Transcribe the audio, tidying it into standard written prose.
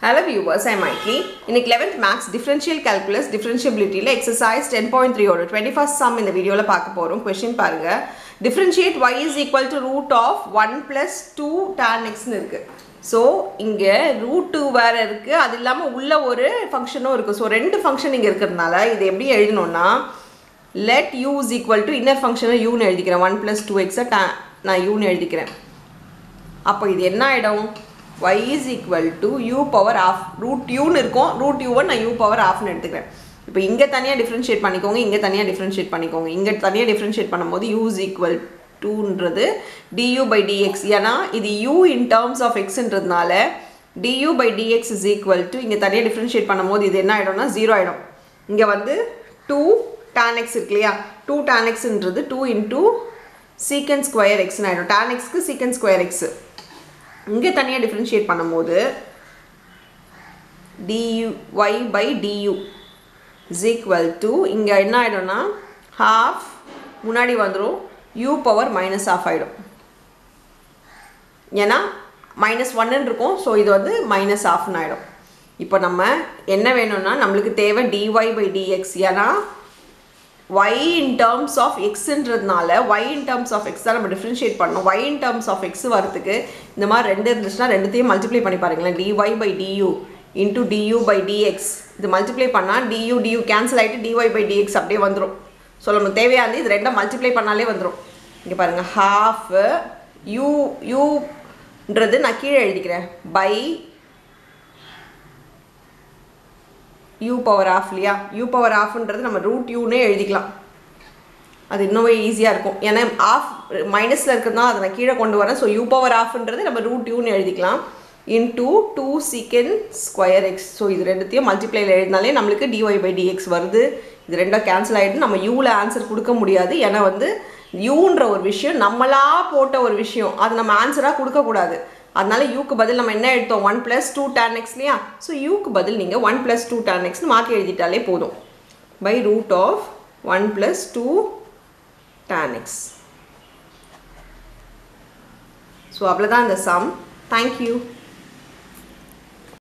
Hello viewers, I am Mikey. In 11th Maths Differential Calculus Differentiability exercise 10.3 or 21st sum in the video la paaka porom. Question parunga. Differentiate y is equal to root of 1 plus 2 tan x nu irukku. So inge root 2 வேற இருக்கு. அது இல்லாம உள்ள ஒரு ஃபங்க்ஷனும் இருக்கு. So ரெண்டு function இங்க இருக்குறதுனால இது எப்படி எழுதணும்னா let u is equal to inner function u னு எழுதிக்கிறேன். 1 plus 2x நான் u னு எழுதிக்கிறேன். அப்போ இது என்ன ஆயிடும்? y is equal to u power half root u னு இருக்கும் root u வை நான் u power half னு எடுத்துக்கிறேன். இப்போ இங்க தனியா டிஃபரன்ஷியேட் பண்ணிக்கோங்க இங்க தனியா டிஃபரன்ஷியேட் பண்ணிக்கோங்க. இங்க தனியா டிஃபரன்ஷியேட் பண்ணும்போது u is equal to ன்றது du by dx ஏனா இது u in terms of x ன்றதுனால du by dx is equal to இங்க தனியா டிஃபரன்ஷியேட் பண்ணும்போது இது என்ன ஆயிடும்னா 0 ஆயிடும். இங்க வந்து 2 tan x இருக்குலையா 2 tan x ன்றது 2 into secant square x னு ஆயிடும். tan x க்கு secant square x இங்க தனியா டிஃபரன்ஷியேட் பண்ணும்போது dy by du is equal to இங்க என்ன ஆயிடும்னா half முன்னாடி வந்துரும் u power minus half ஆயிடும். ஏனா -1 ன்னு இருக்கும் சோ இது வந்து minus half ன்னு ஆயிடும். இப்போ நம்ம என்ன வேணும்னா நமக்கு தேவை dy by dx ஏனா y in terms of x ன்றதுனால y in terms of x தான் நம்ம டிஃபரன்ஷியேட் பண்ணனும். y in terms of x வரதுக்கு இந்த மாதிரி ரெண்டு இருந்துச்சுனா ரெண்டுத்தையும் மல்டிப்ளை பண்ணி பாருங்களேன். dy by du into du by dx இது மல்டிப்ளை பண்ணா du கேன்சல் ஆயிட்டு dy by dx அப்படியே வந்துரும். சோ நமக்கு தேவையானது இது ரெண்ட மல்டிப்ளை பண்ணாலே வந்துரும். இங்க பாருங்க half u ன்றது நான் கீழ எழுதிக்கிறேன் by u power half Leah u power half ன்றது நம்ம root u னே எழுதிக்கலாம். அது இன்னுமே ஈஸியா இருக்கும். ஏனா half மைனஸ்ல இருக்குன்னா அத நான் கீழ கொண்டு வரேன். சோ u power half ன்றது நம்ம root u னு எழுதிக்கலாம் into 2 secant square x. So இது ரெண்டுத்தையும் மல்டிப்ளைல எழுதினாலே நமக்கு dy by dx வருது. இது ரெண்டும் கேன்சல் ஆயிடுது. நம்ம u ல ஆன்சர் கொடுக்க முடியாது. ஏனா வந்து u ன்ற ஒரு விஷயம் நம்மளா போட்ட ஒரு விஷயம். அது நம்ம ஆன்சரா கொடுக்க கூடாது. அதனால u க்கு பதில் நம்ம என்ன எடுத்தோம் 1 plus 2 tan x லியா சோ u க்கு பதில் நீங்க 1 plus 2 tan x னு மாத்தி எழுதிட்டாலே போதும் by root of 1 plus 2 tan x. So அவ்வளவுதான் இந்த sum. Thank you.